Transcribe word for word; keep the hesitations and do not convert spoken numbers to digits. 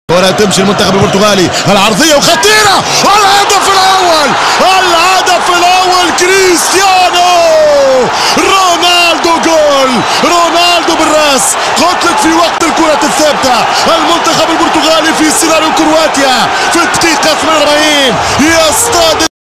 ولا تمشي المنتخب البرتغالي. العرضية وخطيرة. الهدف الأول الهدف الأول كريستيانو رونالدو. جول رونالدو بالراس. قلت لك في وقت الكرة الثابتة المنتخب البرتغالي في سيناريو كرواتيا في الدقيقة ثمانية وأربعين يصطاد